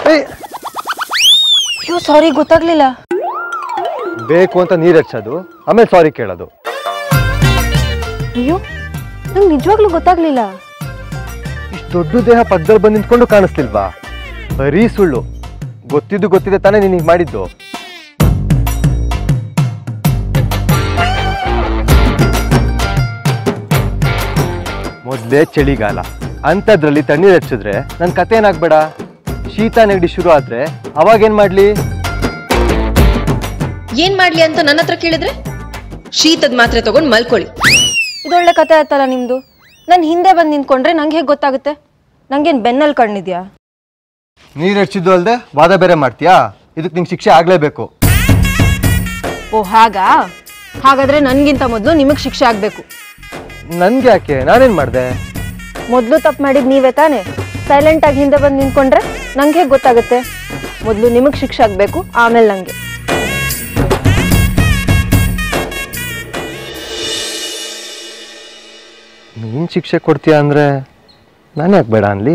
ಅಯ್ಯೋ ಸಾರಿ, ಗೊತ್ತಾಗ್ಲಿಲ್ಲ. ಬೇಕು ಅಂತ ನೀರು ಹಚ್ಚೋದು, ಆಮೇಲೆ ಸಾರಿ ಕೇಳೋದು. ಅಯ್ಯೋ ನಂಗೆ ನಿಜವಾಗ್ಲೂ ಗೊತ್ತಾಗ್ಲಿಲ್ಲ. ಇಷ್ಟು ದೊಡ್ಡ ದೇಹ ಪಕ್ಕದಲ್ಲಿ ಬಂದು ನಿಂತ್ಕೊಂಡು ಕಾಣಿಸ್ತಿಲ್ವಾ? ಬರೀ ಸುಳ್ಳು. ಗೊತ್ತಿದೆ ತಾನೇ ನಿನಗೆ ಮಾಡಿದ್ದು. ಮೊದಲೇ ಚಳಿಗಾಲ, ಅಂಥದ್ರಲ್ಲಿ ತಣ್ಣೀರು ಹಚ್ಚಿದ್ರೆ ನನ್ನ ಕತೆ ಏನಾಗ್ಬೇಡ. ಶೀತ ನೆಗಡಿ ಶುರು ಆದ್ರೆ ಅವಾಗೇನ್ ಮಾಡ್ಲಿ? ಏನ್ ಮಾಡ್ಲಿ ಅಂತ ನನ್ನ ಹತ್ರ ಕೇಳಿದ್ರೆ ಶೀತದ ಮಾತ್ರೆ ತಗೊಂಡ್ ಮಲ್ಕೊಳ್ಳಿ. ಇದೊಳ್ಳೆ ಕತೆ ಆಯ್ತಲ್ಲ ನಿಮ್ದು. ನನ್ ಹಿಂದೆ ಬಂದು ನಿಂತ್ಕೊಂಡ್ರೆ ನಂಗೆ ಹೇಗೆ ಗೊತ್ತಾಗುತ್ತೆ? ನಂಗೇನ್ ಬೆನ್ನಲ್ಲಿ ಕಣ್ಣಿದ್ಯಾ? ನೀರು ಹಚ್ಚಿದ್ದು ಅಲ್ದೆ ವಾದ ಬೇರೆ ಮಾಡ್ತೀಯಾ? ಇದಕ್ಕೆ ನಿಂಗೆ ಶಿಕ್ಷೆ ಆಗ್ಲೇಬೇಕು. ಓ ಹಾಗಾ? ಹಾಗಾದ್ರೆ ನನ್ಗಿಂತ ಮೊದಲು ನಿಮಗ್ ಶಿಕ್ಷೆ ಆಗ್ಬೇಕು. ನನ್ಗೆ ಯಾಕೆ? ನಾನೇನ್ ಮಾಡ್ದೆ? ಮೊದಲು ತಪ್ಪು ಮಾಡಿದ್ ನೀವೇ ತಾನೆ. ಸೈಲೆಂಟ್ ಆಗಿ ಹಿಂದೆ ಬಂದು ನಿಂತ್ಕೊಂಡ್ರೆ ನಂಗೆ ಹೇಗೆ ಗೊತ್ತಾಗುತ್ತೆ? ಮೊದಲು ನಿಮಗ್ ಶಿಕ್ಷೆ ಆಗ್ಬೇಕು, ಆಮೇಲೆ ನಂಗೆ. ನೀನ್ ಶಿಕ್ಷೆ ಕೊಡ್ತೀಯ ಅಂದ್ರೆ ನಾನು ಯಾಕೆ ಬೇಡ ಅನ್ಲಿ?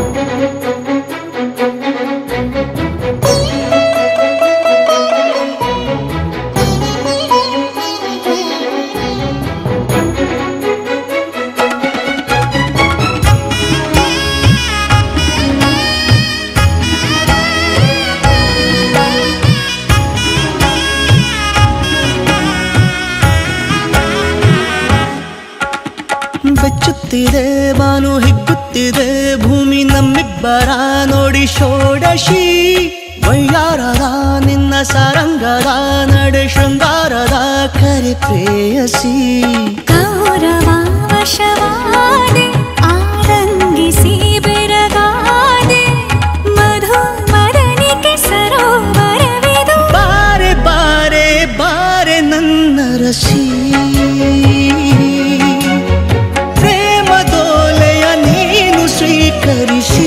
ಬೆಚ್ಚುತ್ತಿದೆ ಬಾನು ಹಿಗ್ಗುತ್ತಿದೆ ಭೂಮಿ ನಮ್ಮಿಬ್ಬರ ನೋಡಿ ಷೋಡಶಿ ವೈಯಾರದ ನಿನ್ನ ಸಾರಂಗದ ನಡೆ ಶೃಂಗಾರದ ಕರೆ ಪ್ರೇಯಸಿ ಕೌರವ ವಶವಾದೆ ಆರಂಗಿಸಿ ಬೆರಗಾದೆ ಮಧು ಮದನಿಕೆ ಸರೋವರವಿದು ಬಾರೆ ಬಾರೆ ಬಾರೆ ನನ್ನ ರಸಿ ಸ್ವೀಕರಿಸಿ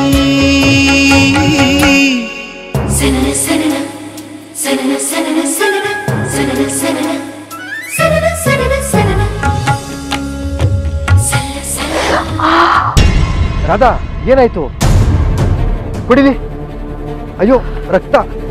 ಸನನ ಸನನ ಸನನ ಸನನ ಸನನ ಸನನ ಸನನ ಸನನ ಸನನ ಸನನ ಸನನ. ರಾಧಾ, ಏನಾಯ್ತು? ಕುಡಿಲಿ. ಅಯ್ಯೋ ರಕ್ತ.